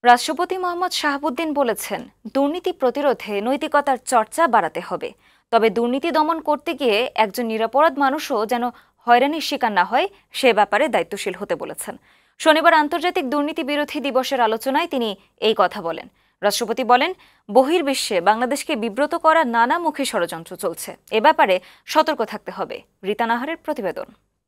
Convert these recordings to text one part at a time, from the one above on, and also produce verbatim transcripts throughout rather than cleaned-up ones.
রাষ্ট্রপতি মোহাম্মদ শাহাবুদ্দিন বলেছেন, দুর্নীতি প্রতিরোধে নৈতিকতার চর্চা বাড়াতে হবে। তবে দুর্নীতি দমন করতে গিয়ে একজন নিরপরাধ মানুষও যেন হয়রানির শিকার না হয় সে ব্যাপারে দায়িত্বশীল হতে বলেছেন। শনিবার আন্তর্জাতিক দুর্নীতি বিরোধী দিবসের আলোচনায় তিনি এই কথা বলেন। রাষ্ট্রপতি বলেন, বহির্বিশ্বে বাংলাদেশকে বিব্রত করা নানামুখী ষড়যন্ত্র চলছে, এ ব্যাপারে সতর্ক থাকতে হবে। রীতা নাহারের প্রতিবেদন।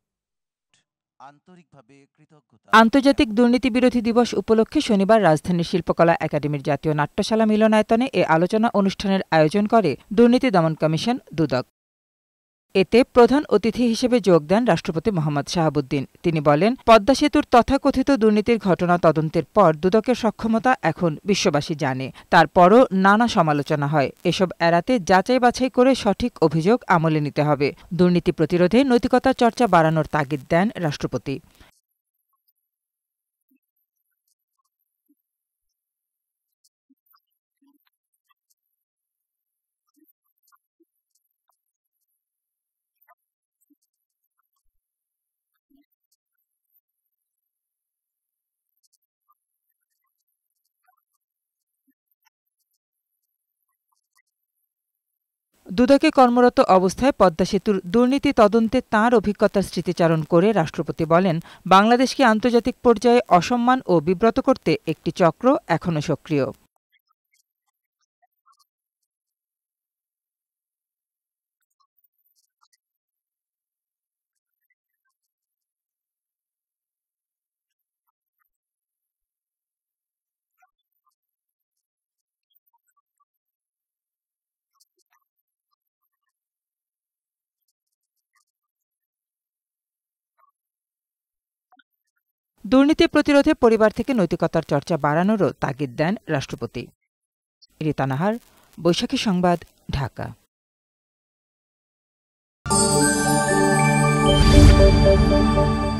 আন্তর্জাতিক দুর্নীতি বিরোধী দিবস উপলক্ষে শনিবার রাজধানীর শিল্পকলা একাডেমির জাতীয় নাট্যশালা মিলনায়তনে এ আলোচনা অনুষ্ঠানের আয়োজন করে দুর্নীতি দমন কমিশন দুদক। এতে প্রধান অতিথি হিসেবে যোগ দেন রাষ্ট্রপতি মোহাম্মদ শাহাবুদ্দিন। তিনি বলেন, পদ্মা সেতুর তথাকথিত দুর্নীতির ঘটনা তদন্তের পর দুদকের সক্ষমতা এখন বিশ্ববাসী জানে। তারপরও নানা সমালোচনা হয়। এসব এড়াতে যাচাই বাছাই করে সঠিক অভিযোগ আমলে নিতে হবে। দুর্নীতি প্রতিরোধে নৈতিকতার চর্চা বাড়ানোর তাগিদ দেন রাষ্ট্রপতি। দুদকে কর্মরত অবস্থায় পদ্মা সেতুর দুর্নীতি তদন্তে তাঁর অভিজ্ঞতার স্মৃতিচারণ করে রাষ্ট্রপতি বলেন, বাংলাদেশকে আন্তর্জাতিক পর্যায়ে অসম্মান ও বিব্রত করতে একটি চক্র এখনো সক্রিয়। দুর্নীতি প্রতিরোধে পরিবার থেকে নৈতিকতার চর্চা বাড়ানোরও তাগিদ দেন রাষ্ট্রপতি। রীতা নাহার, বৈশাখী সংবাদ, ঢাকা।